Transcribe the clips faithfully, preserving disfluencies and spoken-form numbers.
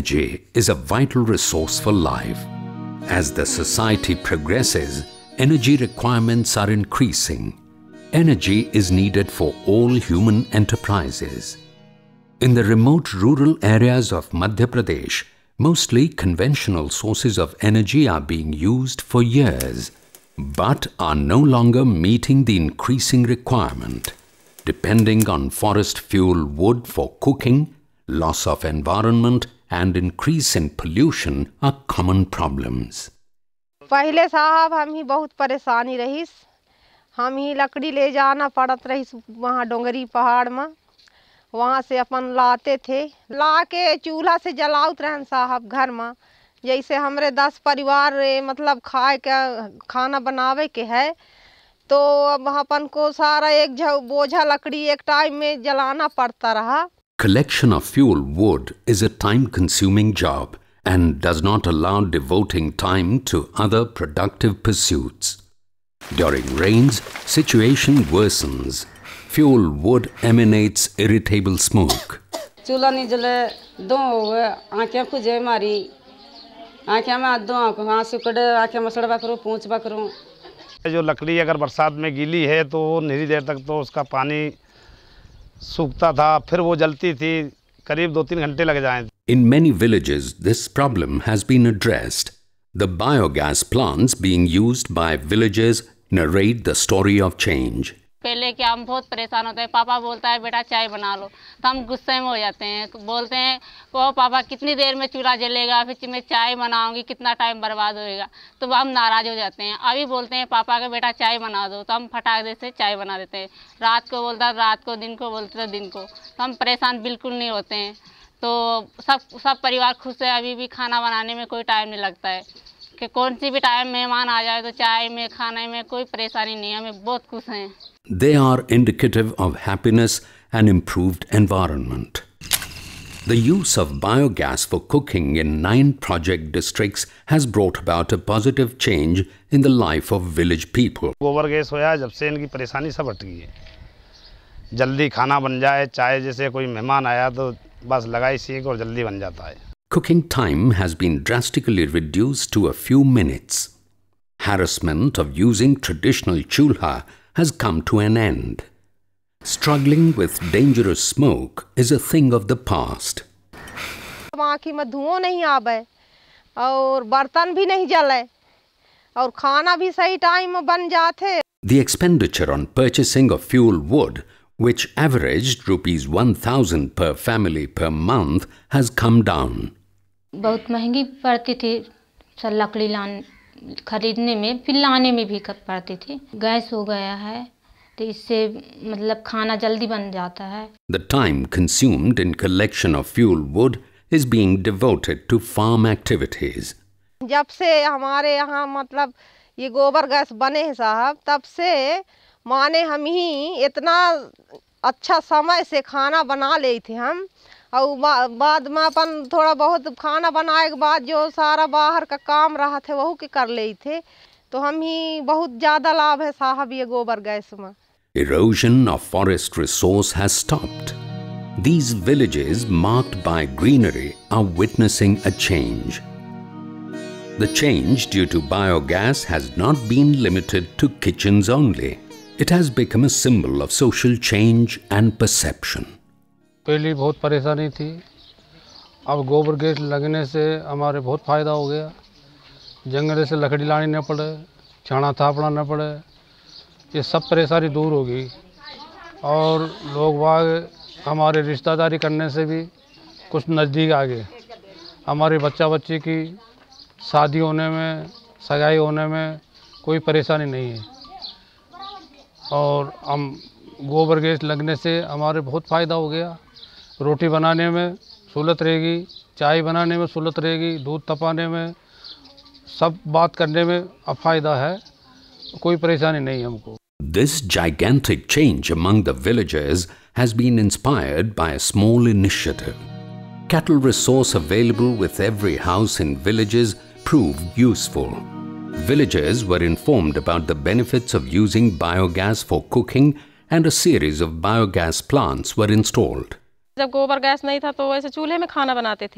Energy is a vital resource for life. As the society progresses, energy requirements are increasing. Energy is needed for all human enterprises. In the remote rural areas of Madhya Pradesh, mostly conventional sources of energy are being used for years, but are no longer meeting the increasing requirement. Depending on forest fuel wood for cooking, loss of environment and increase in pollution are common problems. पहले साहब हम ही बहुत परेशानी रही, हम ही लकड़ी ले जाना पड़त रही वहाँ डोंगरी पहाड़ में, वहाँ से अपन लाते थे, ला के चूल्हा से जलाउत रहन साहब घर में। जैसे हमरे दस परिवार मतलब खाए के खाना बनावे के है, तो अब अपन को सारा एक बोझा लकड़ी एक टाइम में जलाना पड़ता रहा। Collection of fuel wood is a time-consuming job and does not allow devoting time to other productive pursuits. During rains, situation worsens. Fuel wood emanates irritable smoke. चूल्हा नहीं जले दो आँखें खुजे मारी, आँखें में दो आँसू कड़े आँखें में सड़वा करूँ पूंछवा करूँ। जो लकड़ी अगर बरसात में गीली है तो वो नहीं देर तक तो उसका पानी सूखता था, फिर वो जलती थी, करीब दो तीन घंटे लग जाएं। In many villages, this problem has been addressed. The biogas plants being used by villagers narrate the story of change. पहले क्या हम बहुत परेशान होते हैं, पापा बोलता है बेटा चाय बना लो, तो हम गुस्से में हो जाते हैं, बोलते हैं वो पापा कितनी देर में चूल्हा जलेगा, फिर मैं चाय बनाऊंगी, कितना टाइम बर्बाद होएगा, तो हम नाराज़ हो जाते हैं। अभी बोलते हैं पापा का बेटा चाय बना दो, तो हम फटाक से चाय बना देते हैं। रात को बोलता रात को, दिन को बोलते दिन को, तो हम परेशान बिल्कुल नहीं होते हैं। तो सब सब परिवार खुश है, अभी भी खाना बनाने में कोई टाइम नहीं लगता है कि कौन सी भी टाइम मेहमान आ जाए तो चाय में खाने में कोई परेशानी नहीं है, हमें बहुत खुश हैं। They are indicative of happiness and improved environment. The use of biogas for cooking in nine project districts has brought about a positive change in the life of village people. गोबर गैस होया जब से इनकी परेशानी सब हट गई है। जल्दी खाना बन जाए, चाहे जैसे कोई मेहमान आया तो बस लगाई सीख और जल्दी बन जाता है। Cooking time has been drastically reduced to a few minutes. Harassment of using traditional chulha has come to an end. Struggling with dangerous smoke is a thing of the past. आँखी में धुआं नहीं आवे और बर्तन भी नहीं जले और खाना भी सही टाइम में बन जाते। The expenditure on purchasing of fuel wood, which averaged rupees one thousand per family per month, has come down. बहुत महंगी पड़ती थी सर लकड़ी लान खरीदने में, फिर लाने में भी पड़ती थी। गैस हो गया है तो इससे मतलब खाना जल्दी बन जाता है। The time consumed in collection of fuel wood is being devoted to farm activities. जब से हमारे यहाँ मतलब ये गोबर गैस बने हैं साहब, तब से माने हम ही इतना अच्छा समय से खाना बना ले थे हम, और बाद में अपन थोड़ा बहुत खाना बनाए के बाद जो सारा बाहर का काम रहा थे वह के कर ले थे, तो हम ही बहुत ज़्यादा लाभ है साहब ये गोबर गैस में। Erosion of forest resource has stopped. These villages marked by greenery are witnessing a change. The change due to biogas has not been limited to kitchens only. It has become a symbol of social change and perception. पहले बहुत परेशानी थी, अब गोबर gas लगने से हमारे बहुत फ़ायदा हो गया। जंगल से लकड़ी लानी न पड़े, छाना थापना न पड़े, ये सब परेशानी दूर हो गई। और लोग बाग हमारे रिश्तेदारी करने से भी कुछ नज़दीक आ गए। हमारे बच्चा बच्ची की शादी होने में, सगाई होने में कोई परेशानी नहीं है। और हम गोबर गैस लगने से हमारे बहुत फ़ायदा हो गया। रोटी बनाने में सहूलत रहेगी, चाय बनाने में सहूलत रहेगी, दूध तपाने में, सब बात करने में अब फ़ायदा है, कोई परेशानी नहीं है हमको। This gigantic change among the villagers has been inspired by a small initiative. Cattle resource available with every house in villages proved useful. Villagers were informed about the benefits of using biogas for cooking and a series of biogas plants were installed. जब गोबर gas नहीं था तो वैसे चूल्हे में खाना बनाते थे,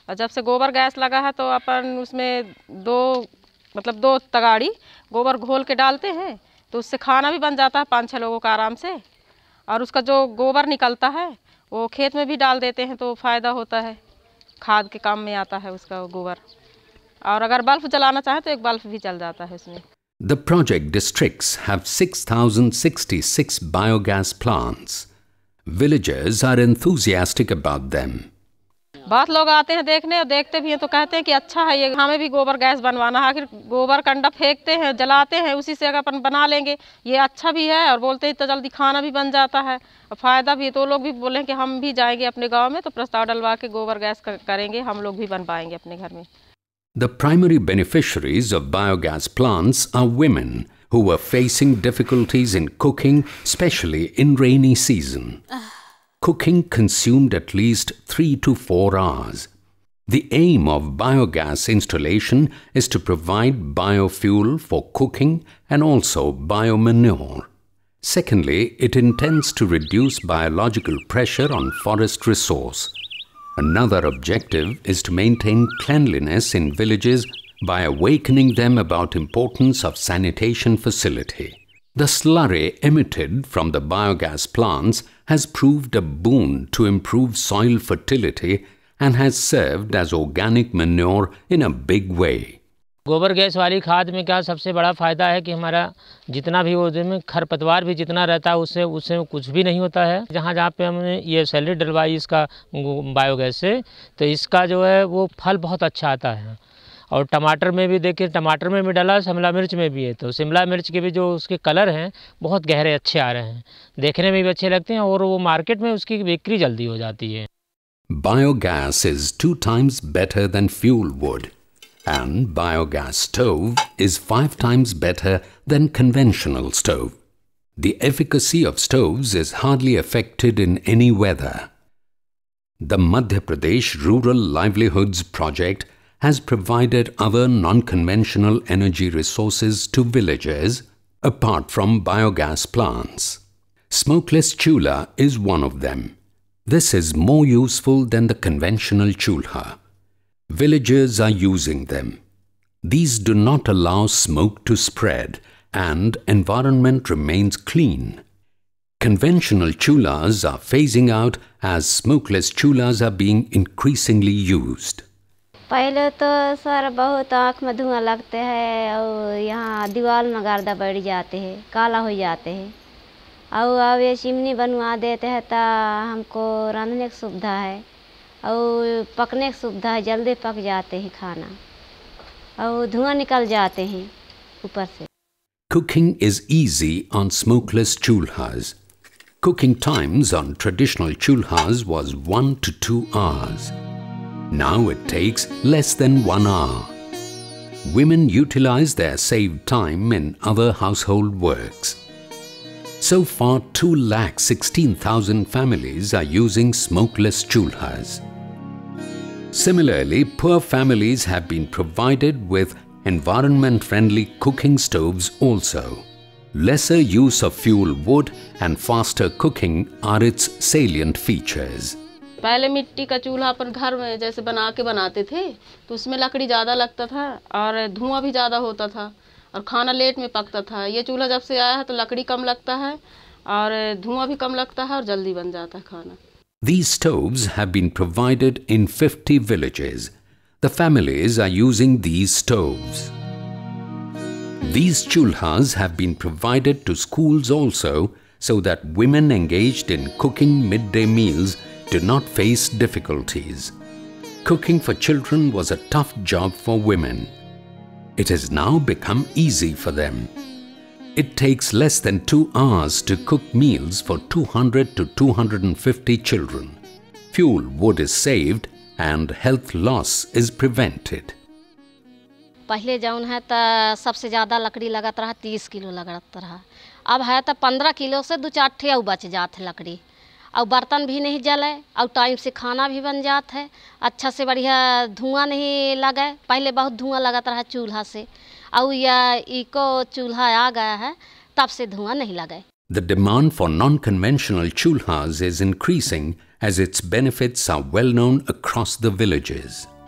और जब से गोबर गैस लगा है तो अपन उसमें दो मतलब दो तगाड़ी गोबर घोल के डालते हैं तो उससे खाना भी बन जाता है पाँच छः लोगों का आराम से। और उसका जो गोबर निकलता है वो खेत में भी डाल देते हैं तो फ़ायदा होता है, खाद के काम में आता है उसका गोबर। और अगर बल्ब जलाना चाहे तो एक बल्ब भी जल जाता है उसमें। The project districts have six thousand sixty-six biogas plants. Villagers are enthusiastic about them. बहुत लोग आते हैं देखने और देखते भी हैं तो कहते हैं कि अच्छा है ये, हमें भी गोबर गैस बनवाना है। आखिर गोबर कंडा फेंकते हैं जलाते हैं, उसी से अगर अपन बना लेंगे ये अच्छा भी है और बोलते हैं तो जल्दी खाना भी बन जाता है और फ़ायदा भी है। तो लोग भी बोले कि हम भी जाएंगे अपने गांव में तो प्रस्ताव डलवा के गोबर गैस करेंगे, हम लोग भी बन पाएंगे अपने घर में। The primary beneficiaries of biogas plants are women who were facing difficulties in cooking, especially in rainy season. Cooking consumed at least three to four hours. The aim of biogas installation is to provide biofuel for cooking and also biomanure. Secondly, it intends to reduce biological pressure on forest resource. Another objective is to maintain cleanliness in villages by awakening them about importance of sanitation facility. The slurry emitted from the biogas plants has proved a boon to improve soil fertility and has served as organic manure in a big way. गोबर gas वाली खाद में क्या सबसे बड़ा फ़ायदा है कि हमारा जितना भी वो में खरपतवार भी जितना रहता है उससे उससे कुछ भी नहीं होता है। जहाँ जहाँ पे हमने ये सैलरी डलवाई इसका बायोगैस से तो इसका जो है वो फल बहुत अच्छा आता है। और टमाटर में भी देखिए, टमाटर में भी डाला, शिमला मिर्च में भी है तो शिमला मिर्च के भी जो उसके कलर हैं बहुत गहरे अच्छे आ रहे हैं, देखने में भी अच्छे लगते हैं और वो मार्केट में उसकी बिक्री जल्दी हो जाती है। Biogas is two times better than fuel wood. And biogas stove is five times better than conventional stove. The efficacy of stoves is hardly affected in any weather. The Madhya Pradesh Rural Livelihoods Project has provided other non-conventional energy resources to villagers apart from biogas plants. Smokeless chulha is one of them. This is more useful than the conventional chulha. Villagers are using them. These do not allow smoke to spread and environment remains clean. Conventional chulhas are phasing out as smokeless chulhas are being increasingly used. पहले तो sir बहुत आँख में धुआं लगते हैं और यहाँ दीवार में गर्दा बढ़ जाते हैं, काला हो जाते हैं। और अब ये चिमनी बनवा देते हैं तो हमको रांधने की सुविधा है और पकने की सुविधा है, जल्दी पक जाते हैं खाना और धुआं निकल जाते हैं ऊपर से। Cooking is easy on smokeless chulhas. Cooking times on traditional chulhas was one to two hours. Now it takes less than one hour. Women utilize their saved time in other household works. So far, two lakh sixteen thousand families are using smokeless chulhas. Similarly, poor families have been provided with environment-friendly cooking stoves also. Lesser use of fuel wood and faster cooking are its salient features. पहले मिट्टी का चूल्हा अपन घर में जैसे बना के बनाते थे तो उसमें लकड़ी ज़्यादा लगता था और धुआं भी ज़्यादा होता था और खाना लेट में पकता था। ये चूल्हा जब से आया है तो लकड़ी कम लगता है और धुआं भी कम लगता है और जल्दी बन जाता है खाना। These stoves have been provided in fifty villages. The families are using these stoves. These chulhas have been provided to schools also so that women engaged in cooking midday meals do not face difficulties. Cooking for children was a tough job for women. It has now become easy for them. It takes less than two hours to cook meals for two hundred to two hundred fifty children. Fuel wood is saved and health loss is prevented. पहले जौन है तो सबसे ज़्यादा लकड़ी लगत रहा तीस किलो लगत रहा, अब है तो पंद्रह किलो से दो चार ठे बच जाते लकड़ी और बर्तन भी नहीं जले और टाइम से खाना भी बन जाता है, अच्छा से बढ़िया धुआं नहीं लगे। पहले बहुत धुआं लगता रहा चूल्हा से और यह इको चूल्हा आ गया है तब से धुआं नहीं लगे। The demand for non-conventional chulhas is increasing as its benefits are well known across the villages.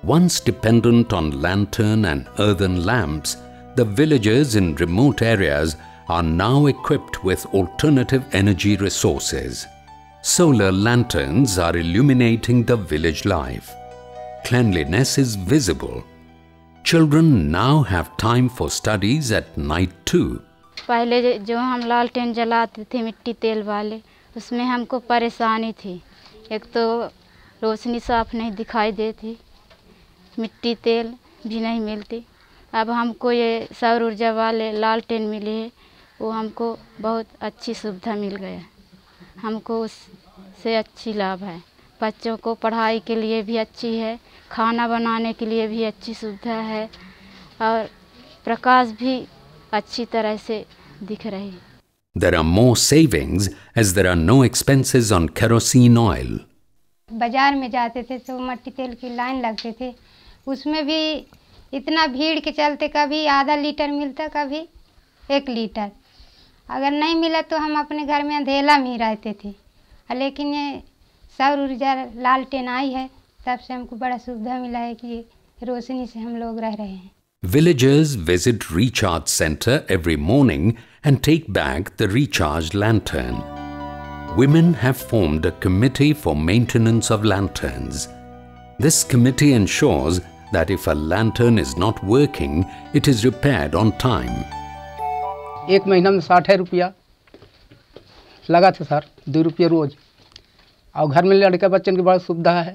Once dependent on lantern and earthen lamps, the villagers in remote areas are now equipped with alternative energy resources. Solar lanterns are illuminating the village life. Cleanliness is visible. Children now have time for studies at night too. पहले जो हम लालटेन जलाते थे मिट्टी तेल वाले, उसमें हमको परेशानी थी। एक तो रोशनी साफ नहीं दिखाई देती, मिट्टी तेल भी नहीं मिलती। अब हमको ये सौर ऊर्जा वाले लालटेन मिले हैं, वो हमको बहुत अच्छी सुविधा मिल गया। हमको उससे अच्छी लाभ है। बच्चों को पढ़ाई के लिए भी अच्छी है, खाना बनाने के लिए भी अच्छी सुविधा है और प्रकाश भी अच्छी तरह से दिख रही है। There are more savings as there are no expenses on kerosene oil. बाजार में जाते थे तो मट्टी तेल की लाइन लगते थे, उसमें भी इतना भीड़ के चलते कभी आधा लीटर मिलता, कभी एक लीटर। अगर नहीं मिला तो हम अपने घर में अंधेला में ही रहते थे, लेकिन ये सौर ऊर्जा लालटेन आई है तब से हमको बड़ा सुविधा मिला है कि रोशनी से हम लोग रह रहे हैं। Villagers visit recharge center every morning and take back the recharged lantern. Women have formed a committee for maintenance of lanterns. This committee ensures that if a lantern is not working, it is repaired on time. एक महीना में साठ है रुपया लगा था sir, दो रुपये रोज। और घर में लड़का बच्चन की बड़ी सुविधा है,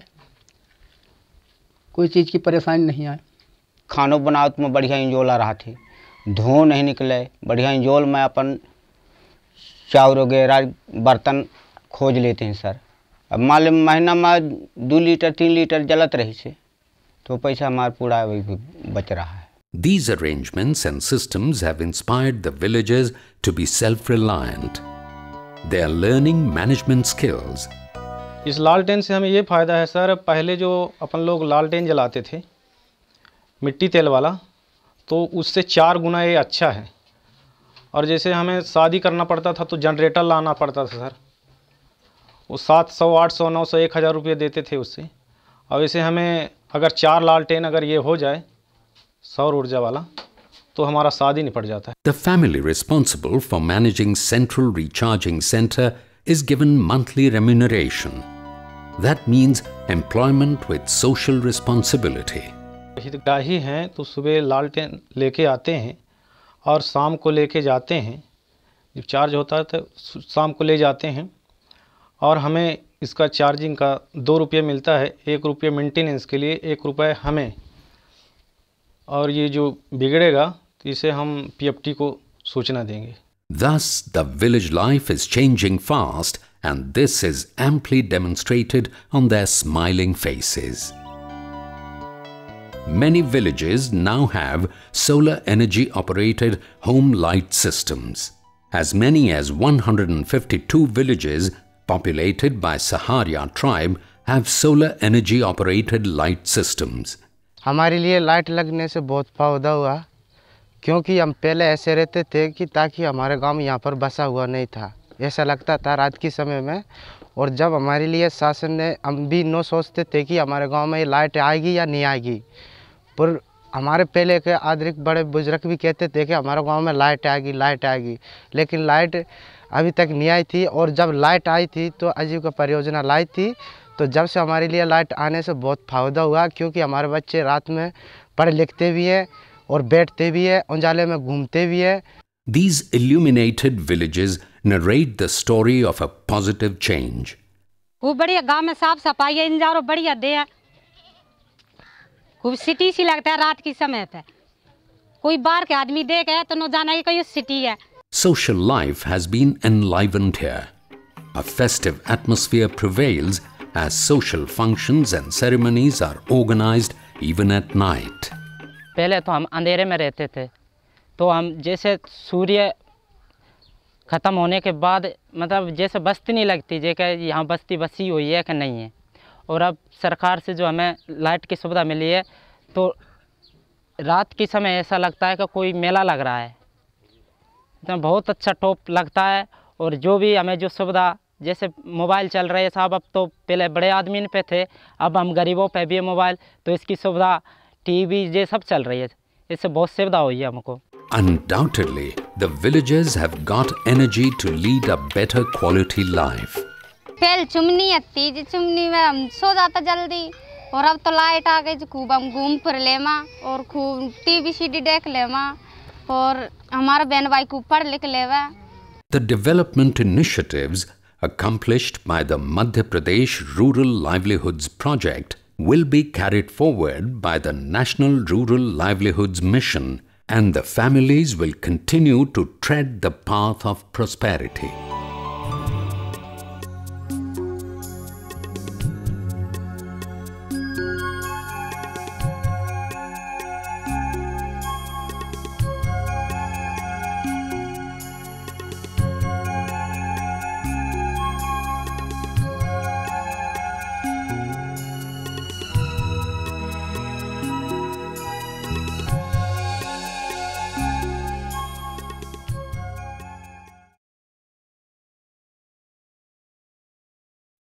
कोई चीज़ की परेशानी नहीं आए। खानों बनाओ तो मैं बढ़िया इंजोल आ रहा थी, धुआं नहीं निकले, बढ़िया इंजोल में अपन चावल वगैरह बर्तन खोज लेते हैं सर। अब मान लो महीना में दो लीटर तीन लीटर जलत रही से तो पैसा हमारा पूरा बच रहा है। These arrangements and systems have inspired the villagers to be self-reliant. They are learning management skills. इस लालटेन से हमें ये फ़ायदा है सर, पहले जो अपन लोग लालटेन जलाते थे मिट्टी तेल वाला, तो उससे चार गुना ये अच्छा है। और जैसे हमें शादी करना पड़ता था तो जनरेटर लाना पड़ता था सर, वो सात सौ आठ सौ नौ सौ एक हज़ार रुपये देते थे उससे। और वैसे हमें अगर चार लालटेन अगर ये हो जाए सौर ऊर्जा वाला तो हमारा शादी निपट जाता है। The family responsible for managing Central Recharging Center is given monthly remuneration. That means employment with social responsibility. हितग्राही हैं तो सुबह लालटेन लेके आते हैं और शाम को लेके जाते हैं, जब चार्ज होता है तो शाम को ले जाते हैं और हमें इसका चार्जिंग का दो रुपये मिलता है, एक रुपये मेंटेनेंस के लिए, एक रुपये हमें। और ये जो बिगड़ेगा तो इसे हम पीएफटी को सूचना देंगे। Thus, the village life is changing fast, and this is amply demonstrated on their smiling faces. Many villages now have solar energy operated home light systems. As many as one hundred fifty-two villages populated by Saharia tribe have solar energy operated light systems. हमारे लिए light लगने से बहुत फायदा हुआ, क्योंकि हम पहले ऐसे रहते थे कि ताकि हमारे गांव में यहाँ पर बसा हुआ नहीं था, ऐसा लगता था रात के समय में। और जब हमारे लिए शासन ने, हम भी न सोचते थे कि हमारे गांव में लाइट आएगी या नहीं आएगी, पर हमारे पहले के आदरिक बड़े बुजुर्ग भी कहते थे कि हमारे गांव में लाइट आएगी लाइट आएगी, लेकिन लाइट अभी तक नहीं आई थी। और जब लाइट आई थी तो आजीविका परियोजना लाई थी, तो जब से हमारे लिए लाइट आने से बहुत फायदा हुआ, क्योंकि हमारे बच्चे रात में पढ़ लिखते भी हैं और बैठते भी हैं, उजाले में घूमते भी हैं। These illuminated villages narrate the story of a positive change. खूब बढ़िया गांव में साफ सफाई है, इंजारो बढ़िया दे है, खूब सिटी सी लगता है रात के समय पे। कोई बाहर के आदमी देख है तो न जाना कि कोई सिटी है। Social life has been enlivened here. A festive atmosphere prevails as social functions and ceremonies are organized even at night. पहले तो हम अंधेरे में रहते थे, तो हम जैसे सूर्य ख़त्म होने के बाद मतलब जैसे बस्ती नहीं लगती, जैसे यहाँ बस्ती बसी हुई है कि नहीं है। और अब सरकार से जो हमें लाइट की सुविधा मिली है, तो रात के समय ऐसा लगता है कि कोई मेला लग रहा है, तो बहुत अच्छा टॉप लगता है। और जो भी हमें जो सुविधा जैसे मोबाइल चल रहे हैं साहब, अब तो पहले बड़े आदमी पे थे, अब हम गरीबों पे भी है मोबाइल, तो इसकी सुविधा टीवी ये सब चल रही है, इससे बहुत सुविधा हुई है हमको। Undoubtedly, the villagers have got energy to lead a better quality life. पहले चुमनी आती जी, चुमनी में हम सो जाता जल्दी, और अब तो लाइट आ गई, खूब हम घूम फिर ले माँ और खूब टीवी सीडी देख ले माँ, और हमारा बहन भाई खूब पढ़ लिख ले। The development initiatives accomplished by the Madhya Pradesh Rural Livelihoods Project will be carried forward by the National Rural Livelihoods Mission, and the families will continue to tread the path of prosperity.